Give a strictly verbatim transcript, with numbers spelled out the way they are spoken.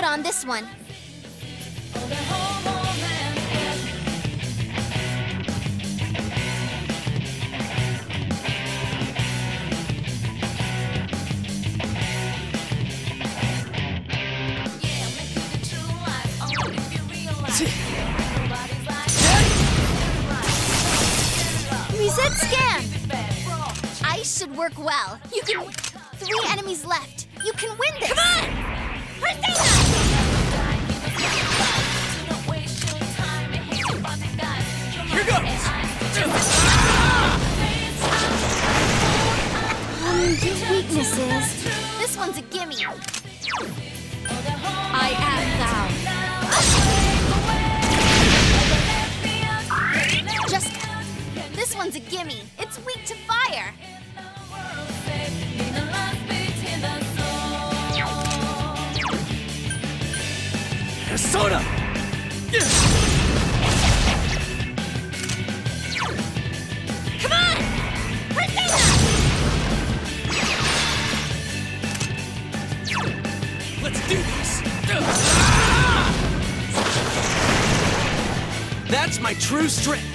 good on this one. Reset scan! Ice should work well. You can... Three enemies left. You can win this! Come on! Persona! Here goes! Um, your weaknesses. This one's a gimme. I am thou. Just... This one's a gimme. It's weak to fire. Persona! Come on! Persona! Let's do this! That's my true strength!